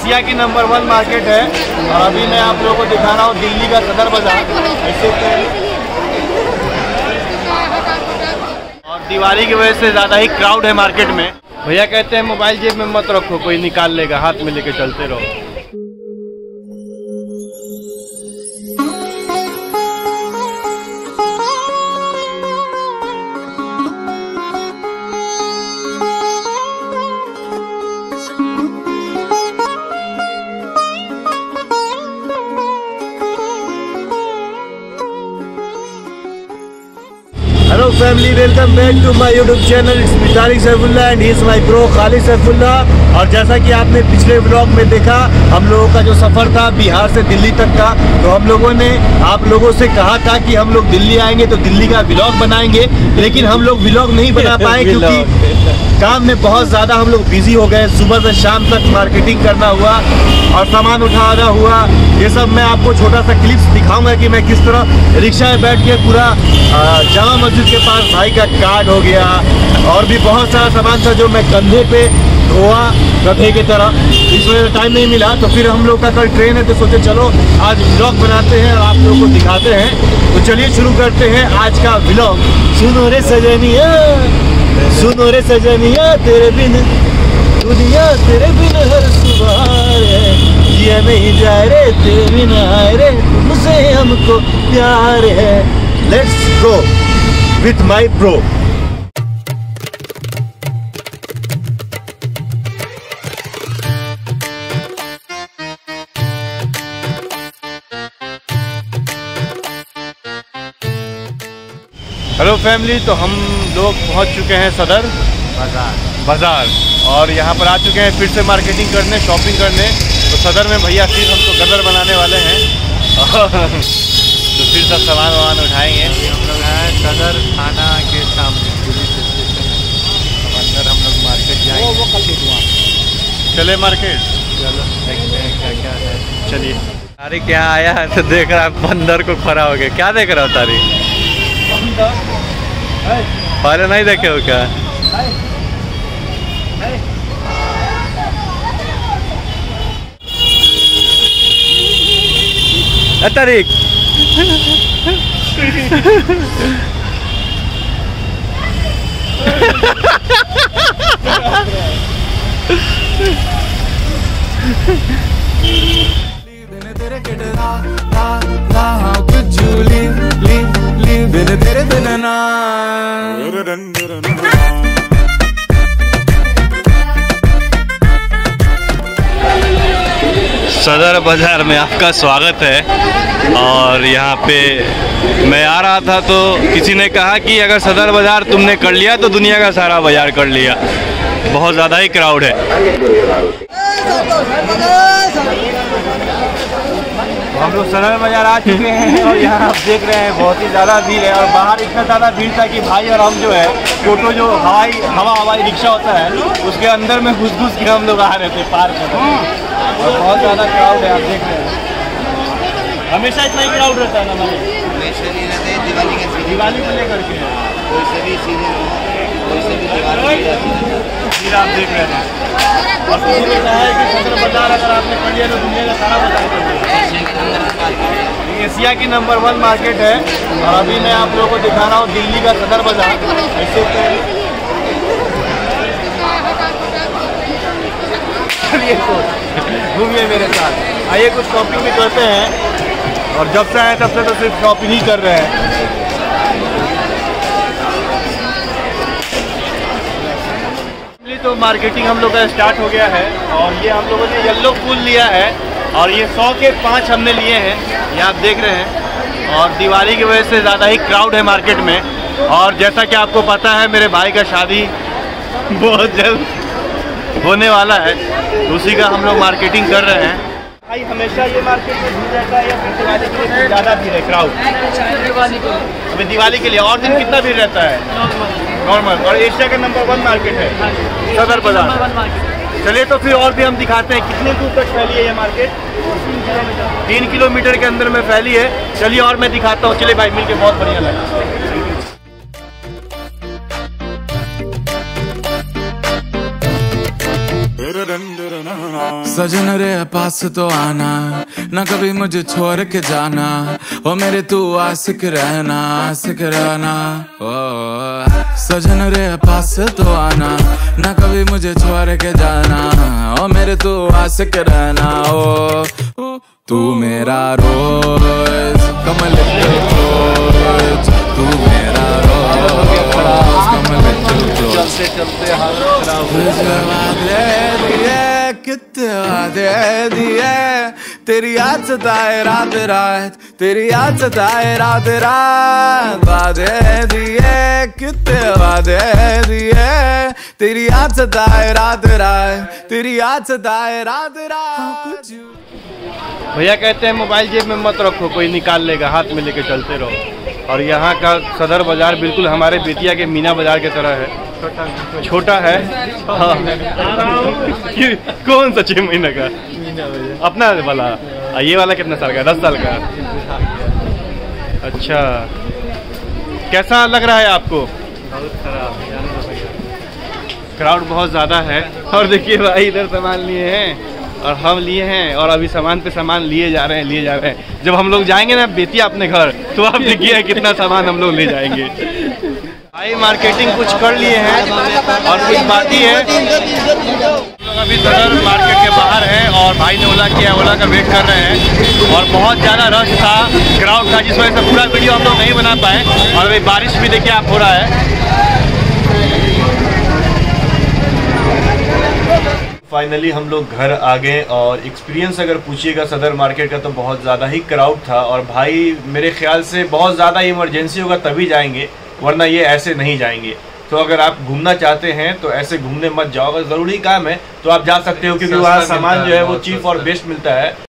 Asia की number 1 market है और अभी मैं आप लोगों को दिखा रहा हूँ दिल्ली का सदर बाजार। और दिवाली की वजह से ज़्यादा ही क्राउड है मार्केट में। भैया कहते हैं मोबाइल जेब में मत रखो, कोई निकाल लेगा, हाथ में लेके चलते रहो। Hello family, welcome back to my YouTube channel. It's me Tariq Saifullah and he is my bro Khalid Saifullah। और जैसा कि आपने पिछले व्लॉग में देखा, हम लोगों का जो सफ़र था बिहार से दिल्ली तक का, तो हम लोगों ने आप लोगों से कहा था कि हम लोग दिल्ली आएंगे तो दिल्ली का व्लॉग बनाएंगे, लेकिन हम लोग व्लॉग नहीं बना पाए क्योंकि काम में बहुत ज़्यादा हम लोग बिजी हो गए। सुबह से शाम तक मार्केटिंग करना हुआ और सामान उठाना हुआ। ये सब मैं आपको छोटा सा क्लिप्स दिखाऊंगा कि मैं किस तरह रिक्शा में बैठ के पूरा जामा मस्जिद के पास भाई का कार्ड हो गया और भी बहुत सारा सामान था जो मैं कंधे पे ढोआ गधे की तरह। इस वजह से टाइम नहीं मिला, तो फिर हम लोग का कल ट्रेन है तो सोचे चलो आज व्लॉग बनाते हैं और आप लोगों को दिखाते हैं। तो चलिए शुरू करते हैं आज का व्लॉग। सुनो रे सजनिया, सुनो रे सजनिया, तेरे बिन दुनिया तेरे बिन हर सुबह है, ये नहीं जाए रे तेरे बिन आए रे, तुमसे हमको प्यार है। Let's go with my bro. Hello family, तो हम लोग पहुंच चुके हैं सदर बाजार और यहाँ पर आ चुके हैं फिर से मार्केटिंग करने, शॉपिंग करने। तो सदर में भैया फिर हमको गदर बनाने वाले हैं तो फिर सब सामान वामान उठाएंगे। हम लोग हैं सदर थाना के सामने पुलिस स्टेशन है। अब अंदर हम लोग मार्केट जाएंगे। वो कल देखूँगा, चले मार्केट, चलो देखते हैं क्या क्या है। चलिए। तारिक यहाँ आया है तो देख रहा है बंदर को खड़ा हो गया। क्या देख रहा हो तारिक? पहले नहीं देखे हो क्या? तारिक सदर बाज़ार में आपका स्वागत है। और यहाँ पे मैं आ रहा था तो किसी ने कहा कि अगर सदर बाज़ार तुमने कर लिया तो दुनिया का सारा बाज़ार कर लिया। बहुत ज़्यादा ही क्राउड है। हम लोग सदर बाज़ार आ चुके हैं और यहाँ आप देख रहे हैं बहुत ही ज़्यादा भीड़ है। और बाहर इतना ज़्यादा भीड़ था कि भाई और हम जो है टोटो जो हवाई रिक्शा होता है उसके अंदर में घुस के हम लोग आ रहे थे पार कर। और बहुत ज़्यादा क्राउड है, आप देख रहे हैं। हमेशा इतना ही क्राउड रहता है ना हमारे? हमेशा नहीं रहते, दिवाली को लेकर के कोई से भी फिर आप देख रहे हैं। और किसी ने कहा है कि सदर बाज़ार अगर आपने कर लिया तो दुनिया का सारा बाज़ार कर लिया। एशिया की नंबर 1 मार्केट है और अभी मैं आप लोगों को दिखा रहा हूँ दिल्ली का सदर बाज़ार। ऐसे घूमिए मेरे साथ, आइए कुछ शॉपिंग भी करते हैं। और जब से आए तब से तो सिर्फ शॉपिंग ही कर रहे हैं। तो मार्केटिंग हम लोग का स्टार्ट हो गया है और ये हम लोगों ने येलो फूल लिया है और ये 100 के 5 हमने लिए हैं, ये आप देख रहे हैं। और दिवाली की वजह से ज़्यादा ही क्राउड है मार्केट में। और जैसा कि आपको पता है मेरे भाई का शादी बहुत जल्द होने वाला है, उसी का हम लोग मार्केटिंग कर रहे हैं। भाई हमेशा ये मार्केट में भीड़ रहता है या फिर दिवाली के लिए ज़्यादा भीड़ है क्राउड? अभी दिवाली के लिए और दिन कितना भीड़ रहता है? नॉर्मल। और एशिया का नंबर 1 मार्केट है सदर बाज़ार। चलिए तो फिर और भी हम दिखाते हैं कितने दूर तक फैली है ये मार्केट। 3 किलोमीटर के अंदर में फैली है। चलिए और मैं दिखाता हूँ। चलिए भाई, मिलके बहुत बढ़िया लगा। सजन रे पास तो आना, ना कभी मुझे छोड़ के जाना, ओ मेरे तू आशिक रहना ओ सजन रे पास तो आना, ना कभी मुझे छोड़ के जाना, ओ मेरे तू आशिक रहना ओ तू मेरा रोज कमल रोज, तू मेरा रोज कमल चलते चलते कितने वादे दिए, तेरी याद सताए रात रात, तेरी याद सताए रात रात, वादे दिए कितने वादे दिए, तेरी याद सताए रात रात, तेरी याद सताए रात रात। भैया कहते हैं मोबाइल जेब में मत रखो, कोई निकाल लेगा, हाथ में लेके चलते रहो। और यहाँ का सदर बाजार बिल्कुल हमारे बेतिया के मीना बाजार की तरह है, छोटा है। हाँ। कौन सा 6 महीने का अपना वाला? ये वाला कितना साल का? 10 साल का। अच्छा, कैसा लग रहा है आपको? बहुत खराब, क्राउड बहुत ज़्यादा है। और देखिए भाई इधर सामान लिए हैं और हम लिए हैं, और अभी सामान पे सामान लिए जा रहे हैं। जब हम लोग जाएंगे ना बेतिया अपने घर, तो आप देखिए कितना सामान हम लोग ले जाएंगे। भाई मार्केटिंग कुछ कर लिए हैं और कुछ बाकी है। हम लोग अभी सदर मार्केट के बाहर हैं और भाई ने ओला किया, ओला का वेट कर रहे हैं। और बहुत ज़्यादा रश था, क्राउड था, जिस वजह से पूरा वीडियो हम लोग नहीं बना पाए। और अभी बारिश भी देखिए आप हो रहा है। फाइनली हम लोग घर आ गए और एक्सपीरियंस अगर पूछिएगा सदर मार्केट का तो बहुत ज़्यादा ही क्राउड था। और भाई मेरे ख्याल से बहुत ज़्यादा इमरजेंसी होगा तभी जाएंगे, वरना ये ऐसे नहीं जाएंगे। तो अगर आप घूमना चाहते हैं तो ऐसे घूमने मत जाओ, अगर ज़रूरी काम है तो आप जा सकते हो, क्योंकि वहाँ सामान जो है वो चीप और बेस्ट मिलता है।